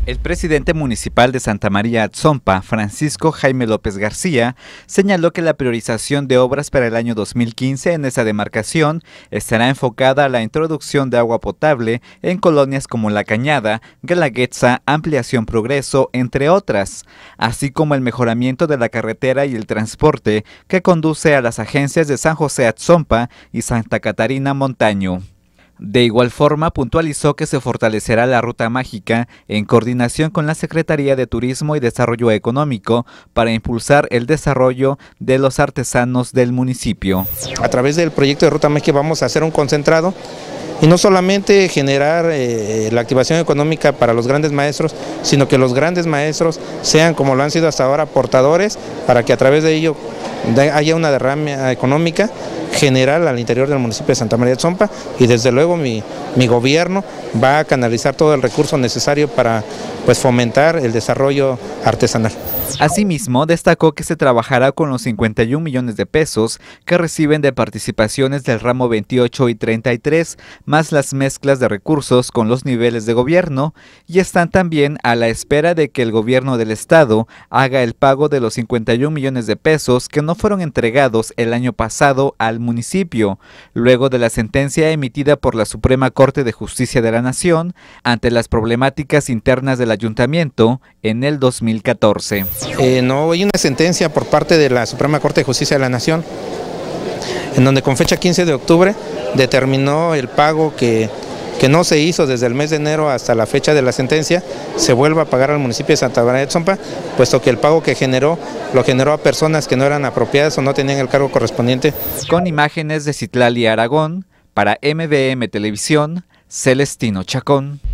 El presidente municipal de Santa María Atzompa, Francisco Jaime López García, señaló que la priorización de obras para el año 2015 en esa demarcación estará enfocada a la introducción de agua potable en colonias como La Cañada, Guelaguetza, Ampliación Progreso, entre otras, así como el mejoramiento de la carretera y el transporte que conduce a las agencias de San José Atzompa y Santa Catarina Montaño. De igual forma, puntualizó que se fortalecerá la Ruta Mágica en coordinación con la Secretaría de Turismo y Desarrollo Económico para impulsar el desarrollo de los artesanos del municipio. A través del proyecto de Ruta Mágica vamos a hacer un concentrado y no solamente generar la activación económica para los grandes maestros, sino que los grandes maestros sean, como lo han sido hasta ahora, portadores para que a través de ello haya una derrama económica general al interior del municipio de Santa María Atzompa, y desde luego mi gobierno va a canalizar todo el recurso necesario para fomentar el desarrollo artesanal. Asimismo, destacó que se trabajará con los 51 millones de pesos que reciben de participaciones del ramo 28 y 33, más las mezclas de recursos con los niveles de gobierno, y están también a la espera de que el gobierno del estado haga el pago de los 51 millones de pesos que no fueron entregados el año pasado al municipio, luego de la sentencia emitida por la Suprema Corte de Justicia de la Nación ante las problemáticas internas del ayuntamiento en el 2014. No hay una sentencia por parte de la Suprema Corte de Justicia de la Nación, en donde con fecha 15 de octubre determinó el pago que no se hizo desde el mes de enero hasta la fecha de la sentencia, se vuelva a pagar al municipio de Santa María Atzompa, puesto que el pago que lo generó a personas que no eran apropiadas o no tenían el cargo correspondiente. Con imágenes de Citlali Aragón, para MVM Televisión, Celestino Chacón.